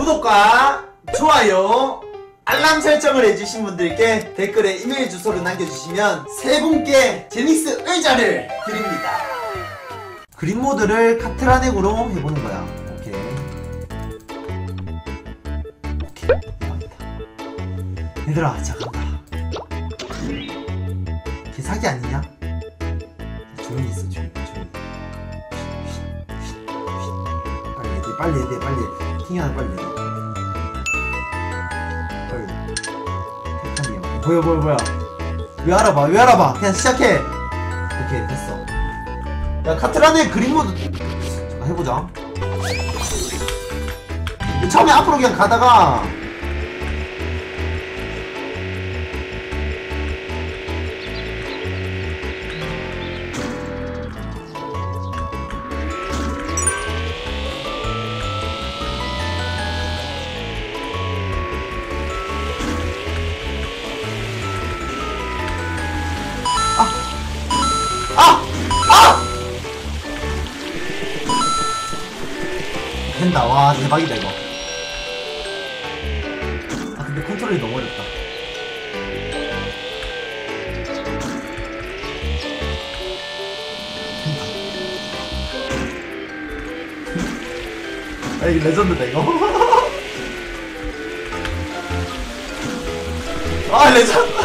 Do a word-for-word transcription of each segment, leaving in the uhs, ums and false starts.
구독과 좋아요 알람 설정을 해주신 분들께 댓글에 이메일 주소를 남겨주시면 세 분께 제닉스 의자를 드립니다. 그림 모드를 카트라넥으로 해보는 거야. 오케이 오케이 갑니다. 얘들아 자 간다. 개사기 아니냐? 조용히 있어 조용히 조용히. 빨리 해야 돼 빨리 해야 돼 빨리 팅이 하나 빨리 해야 돼. 빨리 택하니요. 뭐야 뭐야 뭐야 왜 알아봐 왜 알아봐 그냥 시작해. 오케이 됐어. 야 카트라네 그림 모드 잠깐 해보자. 처음에 앞으로 그냥 가다가 된다. 와 대박이다 이거. 아 근데 컨트롤이 너무 어렵다. 아 이거 레전드다 이거. 아 레전드.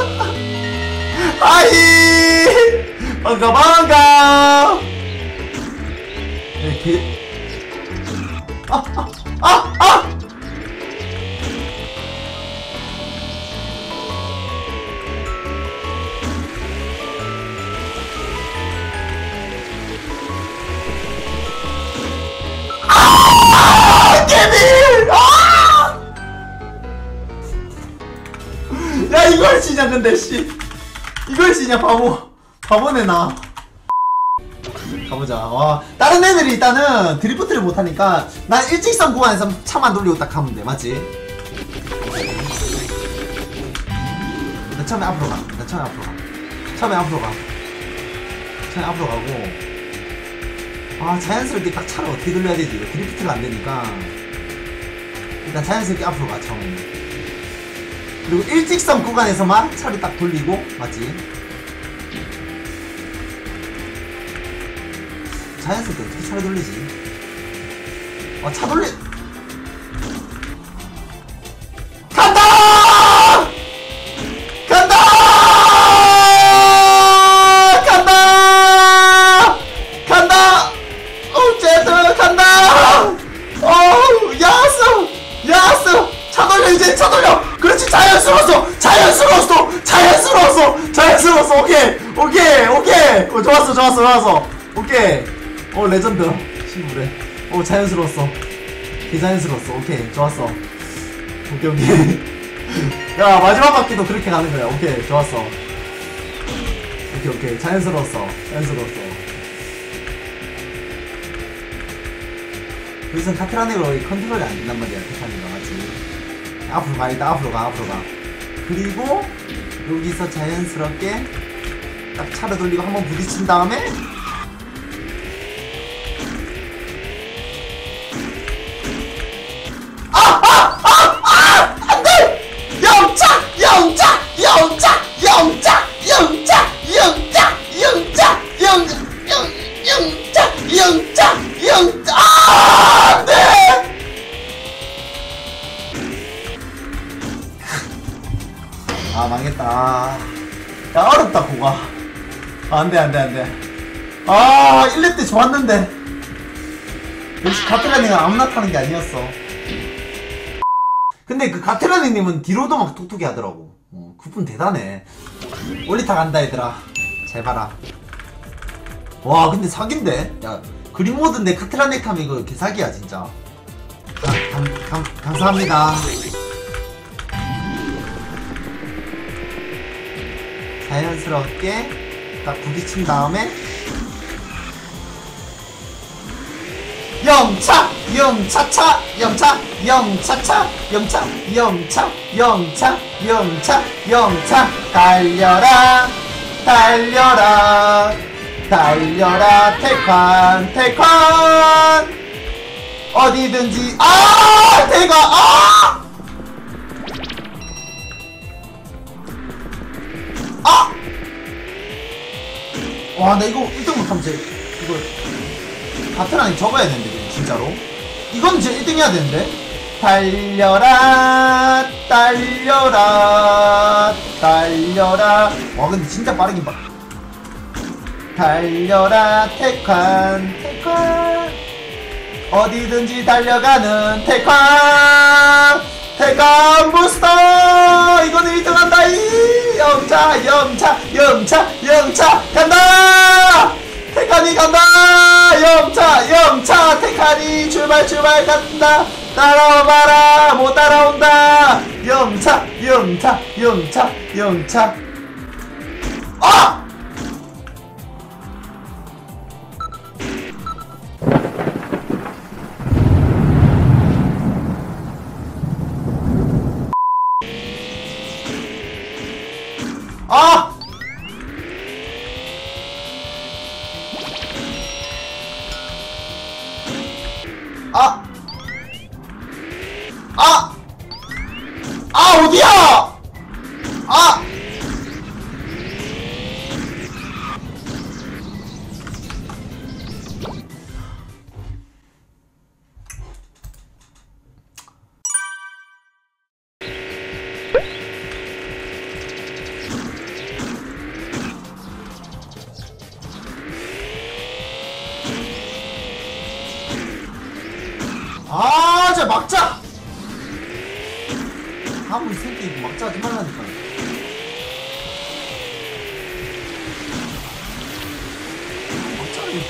하이 반가 반가. 이렇게 아! 아! 아! 아! 아! 개비! 아! 야 이걸 지냐 근데 씨 이걸 지냐 바보 바보네 나. 가보자. 와 다른 애들이 일단은 드리프트를 못하니까 난 일직선 구간에서 차만 돌리고 딱 가면 돼. 맞지? 나 처음에 앞으로 가. 나 처음에 앞으로 가. 처음에 앞으로 가. 처음에 앞으로 가고 아 자연스럽게 딱 차를 어떻게 돌려야 되지? 드리프트가 안 되니까 일단 자연스럽게 앞으로 가 처음에. 그리고 일직선 구간에서만 차를 딱 돌리고. 맞지? 자연스럽게 어떻게 차를 돌리지? 아, 차 돌리... 간다! 간다! 간다! 간다! 어, 제트 간다! 어, 야스! 야스! 차 돌려, 이제 차 돌려! 그렇지, 자연스러웠어! 자연스러웠어! 자연스러웠어! 자연스러웠어! 오케이! 오케이! 오케이! 어, 좋았어, 좋았어, 좋았어! 오케이! 어 레전드 신부래. 어 자연스러웠어. 개 자연스러웠어. 오케이 좋았어. 오케이 오케이. 야 마지막 바퀴도 그렇게 가는 거야. 오케이 좋았어. 오케이 오케이 자연스러웠어. 자연스러웠어. 여기선 카트라넥으로 컨트롤이 안 된단 말이야. 카트라넥가 맞지? 앞으로 가. 일단 앞으로 가. 앞으로 가. 그리고 여기서 자연스럽게 딱 차를 돌리고 한번 부딪힌 다음에 아 망했다. 야 어렵다 고가. 아, 안돼 안돼 안돼. 아 일 렙 때 좋았는데 역시 카트라닉은 아무나 타는 게 아니었어. 근데 그 카트라닉님은 뒤로도 막 톡톡이 하더라고. 어, 그분 대단해. 올리타 간다 얘들아. 잘 봐라. 와 근데 사기인데? 야 그림 모드인데 카트라닉 타면 이거 개사기야 진짜. 아, 감, 감, 감사합니다. 자연스럽게 딱 부딪힌 다음에 영차! 영차차! 영차! 영차차! 영차! 영차! 영차! 영차! 영차! 달려라! 달려라! 달려라! 태관! 태관! 어디든지 아! 태관! 와, 나 이거 일 등 못하면 제 이거 바트랑이 접어야 되는데 진짜로. 이건 진짜 일 등 해야 되는데. 달려라 달려라 달려라. 와 근데 진짜 빠르긴 봐. 달려라 태칸 태칸. 어디든지 달려가는 태칸 태칸 부스터. 이거는 일 등 한다. 이 영차 영차 영차 영차 간다. 태칸이 간다. 영차 영차 태칸이 출발 출발 간다. 따라와봐라. 못 따라온다. 영차 영차 영차 영차. 아! 아! 아! 아! 아, 어디야! 아! 아, 진짜 막자! 아무리 생기 이거 막자 하지 말라니까. 막자를.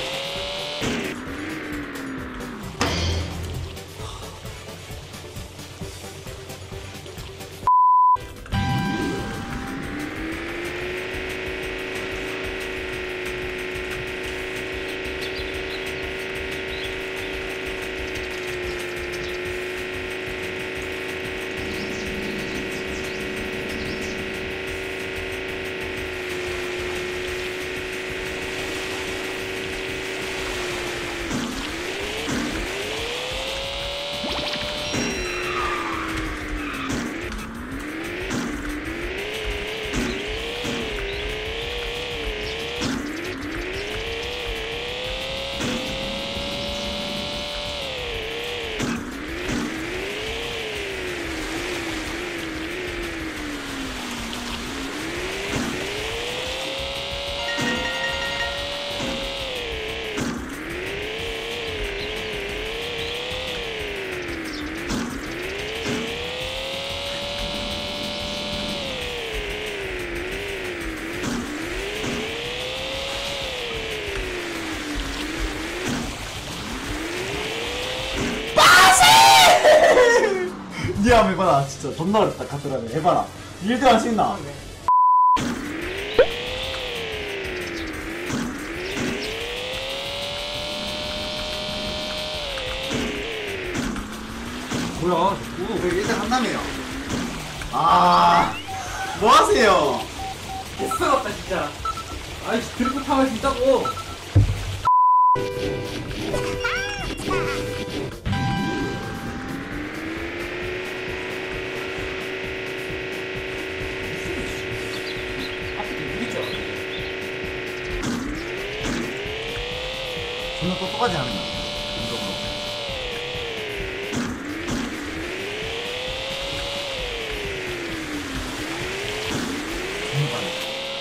니 한번 해봐라. 진짜 존나 어렵다. 가더라면 해봐라. 일 등 할 수 있나? 뭐야 자꾸 왜 일 등 한다며요? 아, 뭐 하세요? 개쓰럽다 진짜. 아이씨 드리프트 타고 할 수 있다고. 존나 똑똑하지 않은가? 운동으로. 존나 빨리.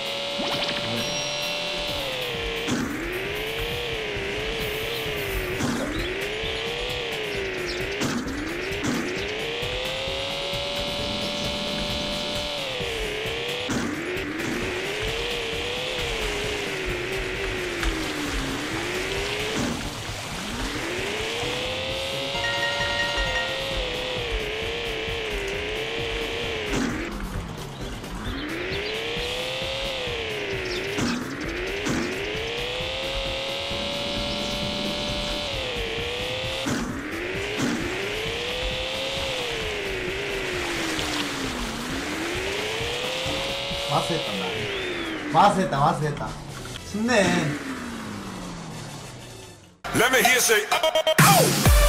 마스했다 나. 마스했다 마스했다. 쉽네. Let me hear you say, oh, oh.